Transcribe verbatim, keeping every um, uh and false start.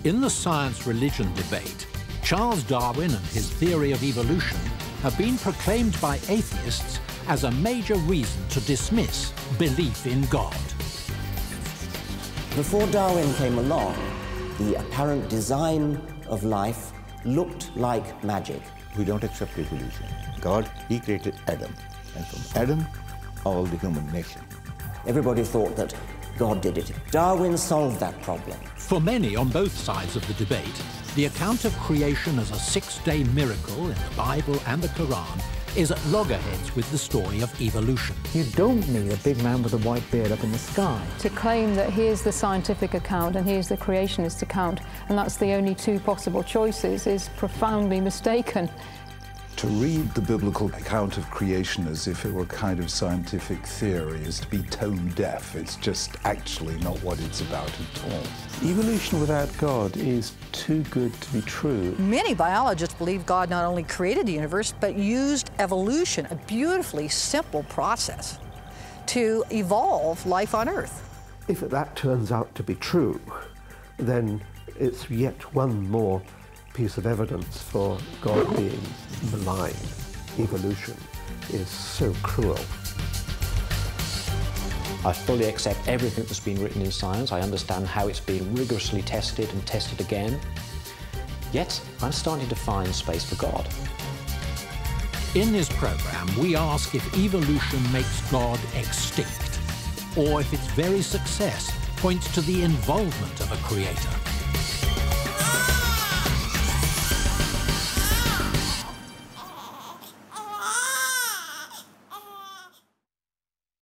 In the science-religion debate, Charles Darwin and his theory of evolution have been proclaimed by atheists as a major reason to dismiss belief in God. Before Darwin came along, the apparent design of life looked like magic. We don't accept evolution. God, he created Adam, and from Adam, all the human nation. Everybody thought that God did it. Darwin solved that problem. For many on both sides of the debate, the account of creation as a six-day miracle in the Bible and the Quran is at loggerheads with the story of evolution. You don't need a big man with a white beard up in the sky. To claim that here's the scientific account and here's the creationist account, and that's the only two possible choices, is profoundly mistaken. To read the biblical account of creation as if it were kind of scientific theory is to be tone deaf. It's just actually not what it's about at all. Evolution without God is too good to be true. Many biologists believe God not only created the universe, but used evolution, a beautifully simple process, to evolve life on Earth. If that turns out to be true, then it's yet one more piece of evidence for God being malign. Evolution is so cruel. I fully accept everything that's been written in science. I understand how it's been rigorously tested and tested again. Yet, I'm starting to find space for God. In this program, we ask if evolution makes God extinct, or if its very success points to the involvement of a creator.